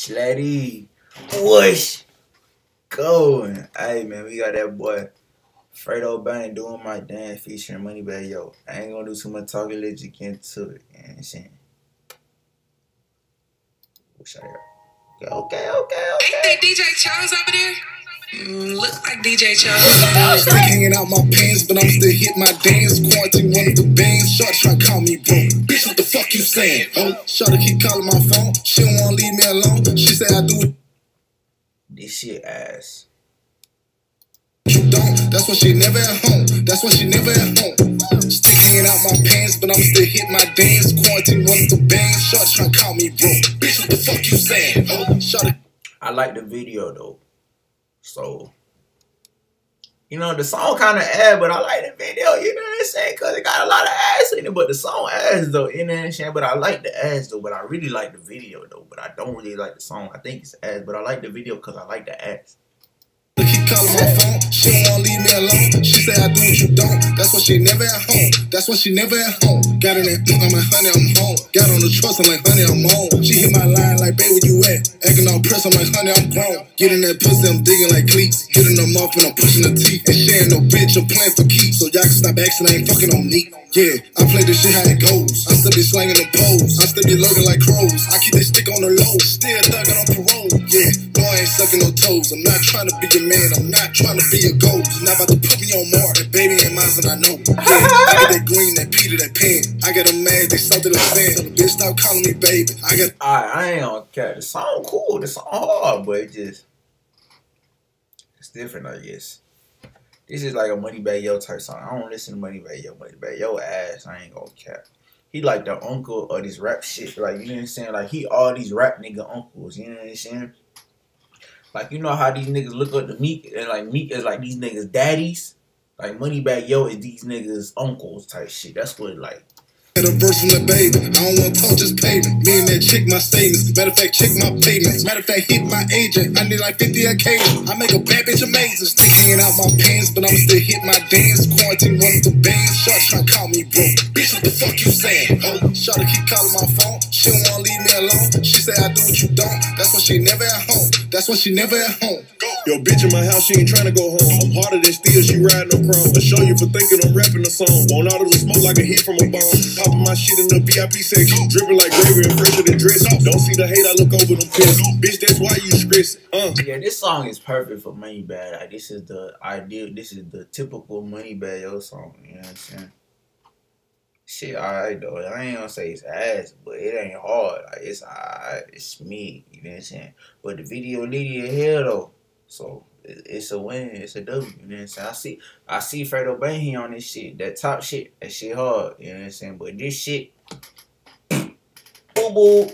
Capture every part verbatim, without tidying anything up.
Slatty. Whoosh. Going. Hey, man, we got that boy Fredo Bang doing my dance featuring Moneybagg Yo. I ain't gonna do too much talking, let you get into it. You know what I'm saying? Wish I Okay, okay, okay, okay. Ain't that D J Charles over there? Mm, look like D J Charles. Stick hanging out my pants, but I'm still hit my dance. Quarantine one of the bands. Shorty try to call me bro. Bitch, what the fuck you saying? Oh, Shorty keep calling my phone. She don't wanna leave me alone. She say I do it. This shit ass. You don't. That's why she never at home. That's why she never at home. Stick hanging out my pants, but I'm still hit my dance. Quarantine one of the bands. Shorty try to call me bro. Bitch, what the fuck you saying? Oh, Shorty. I like the video though. So, you know, the song kind of ass, but I like the video, you know what I'm saying? Because it got a lot of ass in it, but the song ass though, you know what I'm saying? But I like the ass though, but I really like the video though, but I don't really like the song. I think it's ass, but I like the video because I like the ass. Keep calling my phone, she don't wanna leave me alone. She say I do what you don't. That's why she never at home. That's why she never at home. Got in that, I'm like, honey, I'm home. Got on the trust, I'm like, honey, I'm home. She hit my line like, babe, where you at? Acting all pressed, I'm like, honey, I'm grown. Get in that pussy, I'm digging like cleats. Hitting them off and I'm pushing the teeth. And she ain't no bitch, I'm playing for keeps. So y'all can stop asking, I ain't fucking on me. Yeah, I play this shit how it goes. I still be slanging the poles. I still be lurking like crows. I keep that stick on the low. Still thugging on parole. Yeah, no, I ain't sucking no toes. I'm not trying to be a man. I'm not trying to be a ghost. You're not about to put me on more. That baby ain't mine, and I know. Yeah, I get that green, that Peter, that pen. I got them mad, they salted the fan. Tell the bitch stop calling me baby. I got. Alright, I ain't gonna care. The song cool, the song hard, but it just it's different, I guess. This is like a Moneybagg Yo type song. I don't listen to Moneybagg Yo. Moneybagg Yo ass, I ain't gonna cap. He like the uncle of this rap shit. Like, you know what I'm saying? Like, he all these rap nigga uncles. You know what I'm saying? Like, you know how these niggas look up to Meek, and like Meek is like these niggas daddies? Like, Moneybagg Yo is these niggas uncles type shit. That's what it like. Get a verse from the baby. I don't want to talk, just pay me. Me and that chick, my statements. Matter of fact, check my payments. Matter of fact, hit my agent. I need like fifty occasions. I make a bad bitch amazing. Stick hanging out my pants, but I'm still hit my dance. Quarantine one of the bands. Shorty try to call me bro. Bitch, what the fuck you saying? Oh, Shorty keep calling my phone. She don't want to leave me alone. She say I do what you don't. That's why she never at home. That's why she never at home. Yo, bitch in my house, she ain't trying to go home. I'm harder than steel, she riding no chrome. I show you for thinking I'm rapping a song. Want all of the smoke like a hit from a bomb. Popping my shit in the V I P section. Dripping like gravy and fresher than dress. Don't see the hate, I look over them piss. Bitch, that's why you stress. Uh. Yeah, this song is perfect for Moneybagg. Like, this is the ideal, this is the typical Moneybagg Yo song. You know what I'm saying? Shit, alright though. I ain't gonna say it's ass, but it ain't hard. Like, it's alright. It's me. You know what I'm saying? But the video litty as hell though. So it's a win. It's a W. You know what I'm saying? I see, I see Fredo Bang on this shit. That top shit, that shit hard. You know what I'm saying? But this shit, boo boo.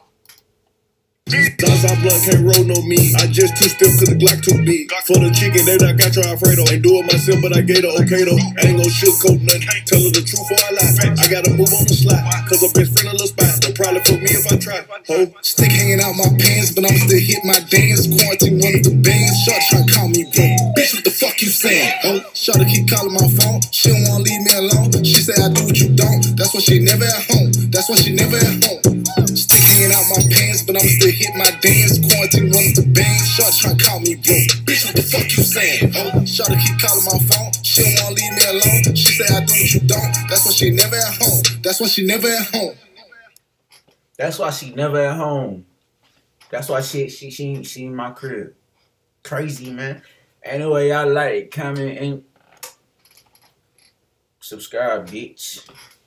Southside blood can't roll no meat. I just too stiff cause the Glock too big. For the chicken, they not got your Alfredo. Ain't do it myself, but I gave her okay though. I ain't gon' sugarcoat nothing. Tell her the truth or I lie. I gotta move on the slide. Cause her best friend a little spot. They'll probably fuck me if I try. Oh. Stick hanging out my pants, but I'm still hit my dance. Quarantine one of the bands. Shorty try to call me bro. Bitch, what the fuck you saying? Oh, Shorty keep calling my phone. She don't wanna leave me alone. She say I do what you don't. That's why she never at home. That's why she never at home. Stick hanging out my pants, but I'm still hit my dance. Quarantine one of the bands. Shorty try to call me bro. Bitch, what the fuck you saying? Oh, Shorty keep calling my phone. She don't wanna leave me alone. She say I do what you don't. That's why she never at home. That's why she never at home. That's why she never at home. That's why she she she she in my crib. Crazy, man. Anyway, y'all like, comment, and subscribe, bitch.